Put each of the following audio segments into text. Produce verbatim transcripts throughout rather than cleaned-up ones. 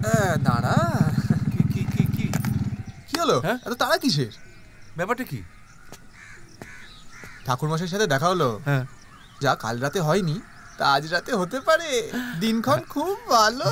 দাঁড়া, কি কি কি কি কি হলো? এত তাড়া কিসের? ব্যাপারটা কি? ঠাকুরমশাইয়ের সাথে দেখা হলো। হ্যাঁ, যা কাল রাতে হয়নি তা আজ রাতে হতে পারে। দিনক্ষণ খুব ভালো।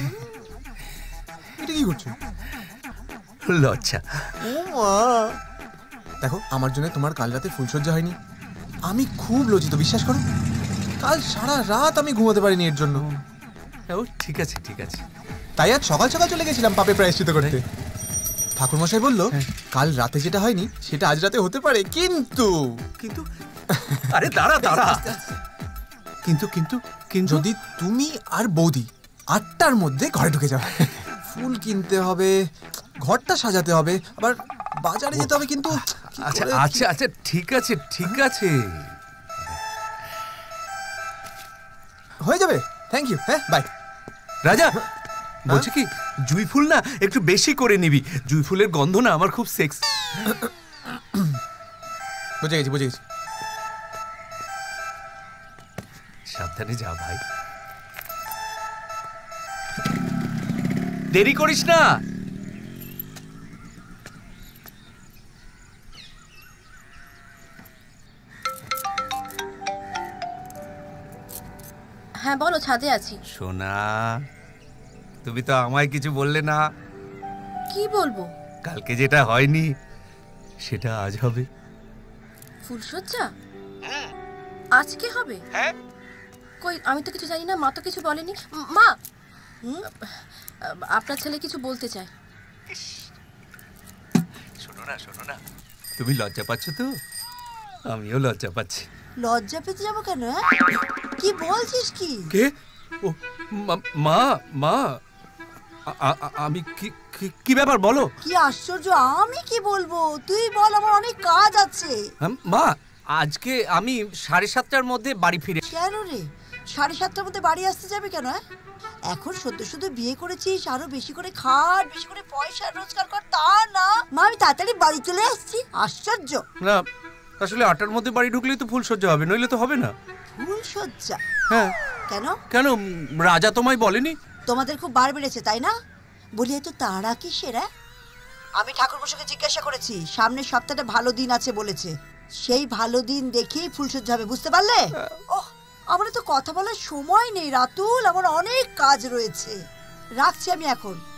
এটা কি করছো? লজ্জা। ও মা, দেখো আমার জন্য তোমার কাল রাতে ফুলসজ্জা হয়নি, আমি খুব লজ্জিত, বিশ্বাস করো। কাল সারা রাত আমি ঘুমাতে পারিনি এর জন্য। ও ঠিক আছে ঠিক আছে। তাই আজ সকাল সকাল চলে গেছিলাম পাপে প্রায়শ্চিত্ত করতে। ঠাকুরমশাই বলল কাল রাতে যেটা হয়নি সেটা আজ রাতে হতে পারে, কিন্তু কিন্তু আরে দাঁড়া দাঁড়া কিন্তু কিন্তু কিন্তু যদি তুমি আর বৌদি আটটার মধ্যে ঘরে ঢুকে যাও। ফুল কিনতে হবে, ঘরটা সাজাতে হবে, আবার বাজারে যেতে হবে। কিন্তু আচ্ছা আচ্ছা আচ্ছা ঠিক আছে ঠিক আছে, হয়ে যাবে। Thank you. হ্যাঁ, বাই। রাজা বলছি কি, জুঁই ফুল না একটু বেশি করে নিবি। জুঁই ফুলের গন্ধ না আমার খুব সেক্স। বুঝে গেছি বুঝে গেছি। সাবধানে যা ভাই, দেরি করিস না। হ্যাঁ বলো, ছাদে আছি। সোনা, তুমি তো আমায় কিছু বললে না। কি বলবো? কালকে যেটা হয়নি সেটা আজ হবে। ফুলসজ্জা আজকে হবে? হ্যাঁ। কই, আমি তো কিছু জানি না, মা তো কিছু বলেনি। মা, আপনার ছেলে কিছু বলতে চায়। শোনো না শোনো না, তুমি লজ্জা পাচ্ছ তো? আমিও লজ্জা পাচ্ছি। লজ্জা পেতে যাবো কেন? কি বলছিস? কি কে? ও মা মা, আমি কি কি ব্যাপার বলো? কি আশ্চর্য, আমি কি বলবো, তুই বল, আমার অনেক কাজ আছে। মা, আজকে আমি সাড়ে সাতটার মধ্যে বাড়ি ফিরে। কেন রে, সাড়ে সাতটার মধ্যে বাড়ি আসতে যাবে কেন? এখন সদ্য সদ্য বিয়ে করেছিস, আরো বেশি করে খাট, বেশি করে পয়সা রোজগার কর, তা না মা আমি তাড়াতাড়ি বাড়ি চলে আসছি। আশ্চর্য। না আসলে আটটার মধ্যে বাড়ি ঢুকলেই তো ফুলসজ্জা হবে, নইলে তো হবে না। ফুলসজ্জা? হ্যাঁ। কেন কেন, রাজা তোমায় বলেনি? তোমাদের খুব বার বেড়েছে তাই না? বলি এত তাড়া কিসের? আমি ঠাকুরমশাইকে জিজ্ঞাসা করেছি, সামনের সপ্তাহটা ভালো দিন আছে বলেছে, সেই ভালো দিন দেখেই ফুলসজ্জা হবে, বুঝতে পারলে? ওহ, আমার তো কথা বলার সময় নেই রাতুল, আমার অনেক কাজ রয়েছে, রাখছি আমি এখন।